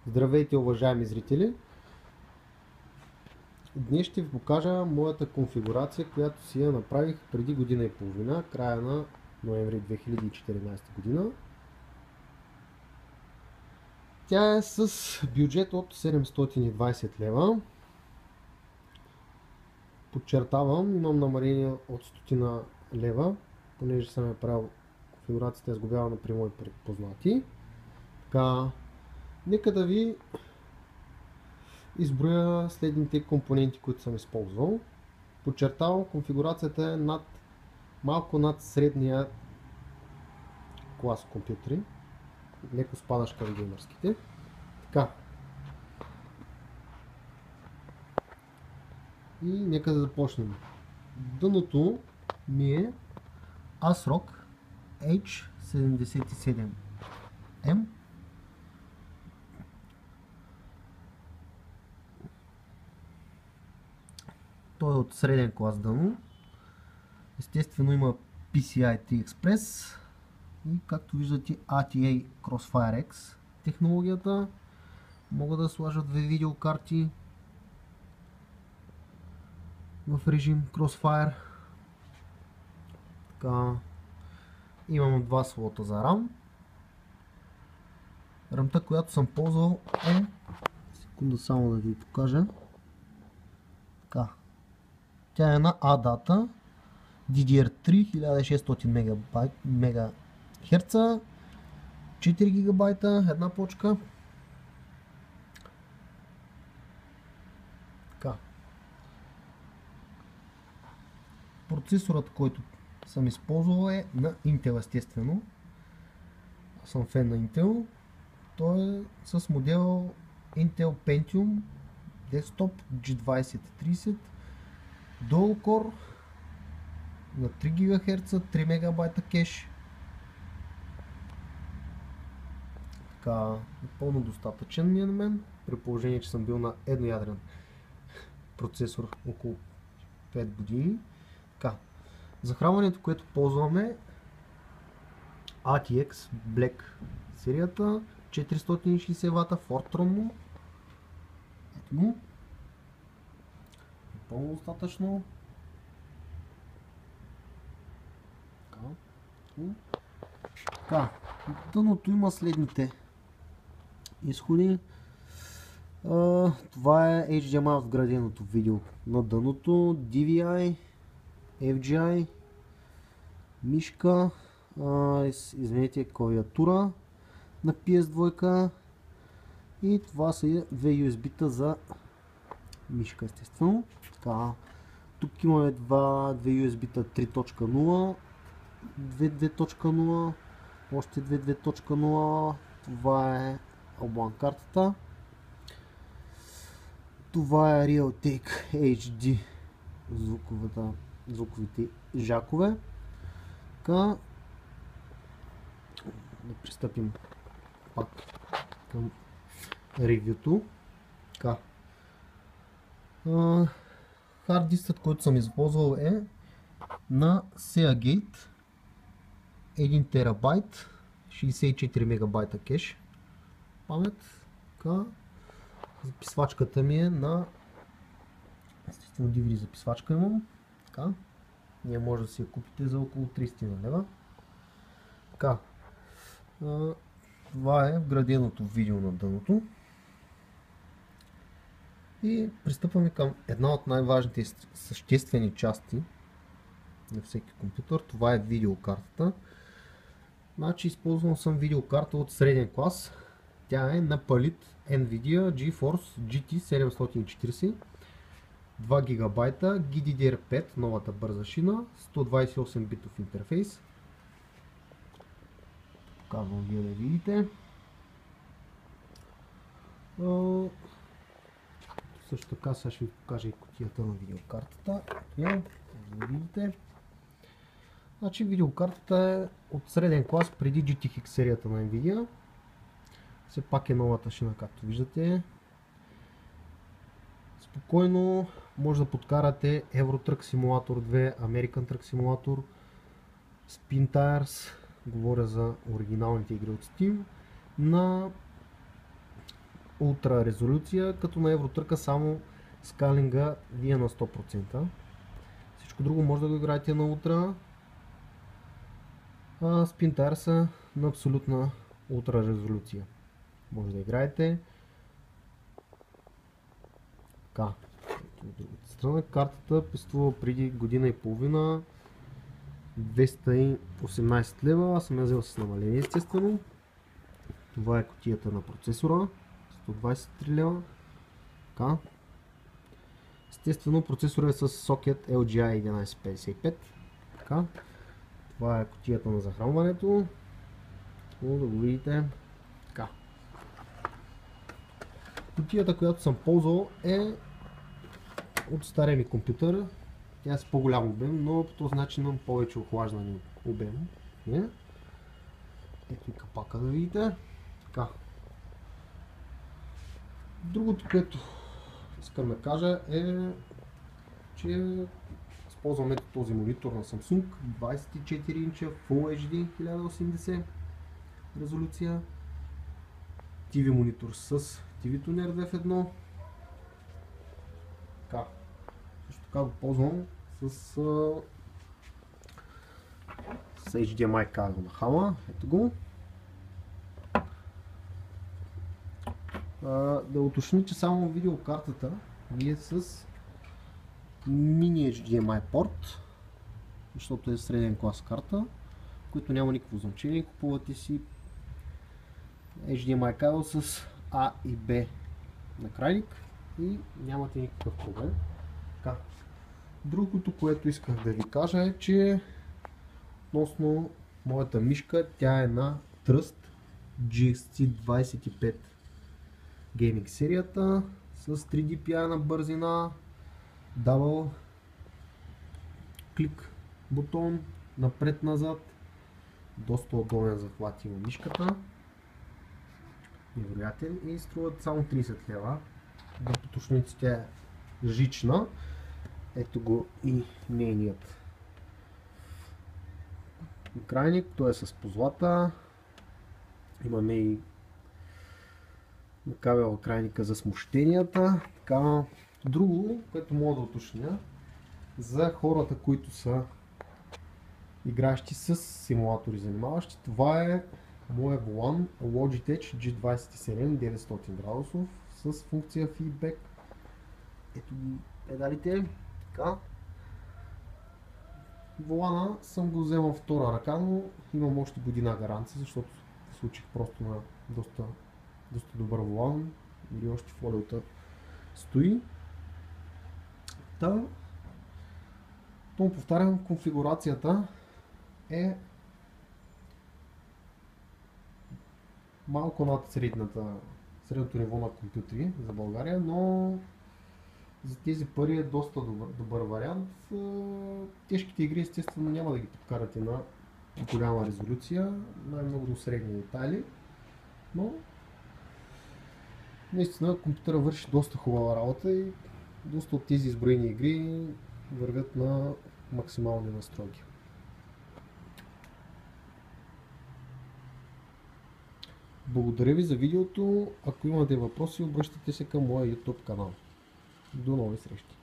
Здравейте, уважаеми зрители! Днес ще ви покажа моята конфигурация, която си я направих преди година и половина, края на ноември 2014 година. Тя е с бюджет от 720 лева. Подчертавам, имам намаление от 100 лева, понеже съм направил конфигурацията изгубявана при мои познати. Така, нека да ви изброя следните компоненти, които съм използвал. Подчертавам, конфигурацията е малко над средния клас компютри, леко спадаш към геймърските. Така. И нека да започнем. Дъното ми е ASRock H77M. Той е от среден клас дъно. Естествено има PCI Express и както виждате ATA Crossfire X технологията. Могат да сложат две видеокарти в режим Crossfire. Така. Имам два слота за RAM. RAM-та, която съм ползвал е... Секунда само да ви покажа. Така. Тя е на ADATA DDR3 1600 МГц, 4 гигабайта, една почка. Така. Процесорът, който съм използвал е на Intel, естествено. Аз съм фен на Intel. Той е с модел Intel Pentium Desktop G2030 Dual Core на 3 ГГц, 3 МБ кеш. Така, напълно достатъчен ми е на мен, при положение, че съм бил на едноядрен процесор около 5 години. Така, захранването, което ползваме, ATX Black серията, 460 W, Fortron. Ето го. Напълно достатъчно. Така, дъното има следните изходи. Това е HDMI вграденото видео на дъното, DVI, FGI, мишка, извинете, клавиатура на PS2 и това са две USB-та за мишка, естествено. Така, тук имаме две USB-та 3.0, 2.2.0, още 2.2.0. Това е облан картата. Това е Realtek HD звуковите жакове. Така, да пристъпим пак към ревюто. Така, хард дискът, който съм използвал е на Seagate 1 терабайт, 64 МБ кеш памет. Така, записвачката ми е на, естествено, DVD записвачка имам. Така, ние може да си я купите за около 300 лева. Така, това е вграденото видео на дъното. И пристъпваме към една от най-важните и съществени части на всеки компютър. Това е видеокартата. Значи използвал съм видеокарта от среден клас. Тя е на палит NVIDIA GeForce GT 740, 2 ГБ, GDDR5, новата бърза шина, 128 битов интерфейс. Показвам вие да видите. Също така сега ще ви покажа и кутията на видеокартата. Да видите. Значи видеокартата е от среден клас преди GTX серията на NVIDIA. Все пак е новата шина, както виждате. Спокойно може да подкарате Euro Truck Simulator 2, American Truck Simulator, Spin Tires, говоря за оригиналните игри от Steam, на ултра резолюция, като на Евротръка само скалинга ви е на 100%. Всичко друго може да го играете на ултра. Spin са на абсолютна ултра резолюция. Може да играете. Така. От другата страна картата пестува преди година и половина 218 лева. Аз съм я взел с намаление, естествено. Това е кутията на процесора. 123 лева. Така. Естествено, процесорът е с сокет LGA 1155. Така. Това е кутията на захранването. Да го видите. Така. Кутията, която съм ползвал, е от стария ми компютър. Тя е с по-голям обем, но по този начин имам повече охлаждане обем. Ето и капака да видите. Така. Другото, което искам да кажа е, че използвам ето този монитор на Samsung 24 инча Full HD 1080 резолюция. TV монитор с TV Tuner DF1. Така. Също така го ползвам с HDMI кабел на хама. Ето го. Да уточня, че само видеокартата ви е с мини HDMI порт, защото е среден клас карта, който няма никакво значение. Купувате си HDMI кабел с A и B накрайник и нямате никакъв проблем. Така. Другото, което исках да ви кажа е, че относно моята мишка, тя е на Trust GXT25 гейминг серията с 3 DPI на бързина, дабл клик бутон, напред-назад, доста удобен захват има мишката, невероятен, и струват само 30 лева. Да поточните, тя е жична. Ето го и нейният крайник, той е с позлата. Имаме и кабел крайника за смущенията. Така, друго, което мога да уточня за хората, които са игращи с симулатори, занимаващи, това е моя волан Logitech G27 900 градусов с функция feedback. Ето ги педалите. Така. Волана съм го вземал втора ръка, но имам още година гаранция, защото случих просто на доста добър волан или още фолиота стои. Та, повтарям, конфигурацията е малко над средното ниво на компютри за България, но за тези пари е доста добър вариант. Тежките игри естествено няма да ги подкарате на голяма резолюция, най-много до средни детайли, но наистина компютъра върши доста хубава работа и доста от тези изброени игри вървят на максимални настройки. Благодаря ви за видеото. Ако имате въпроси, обръщайте се към моя YouTube канал. До нови срещи!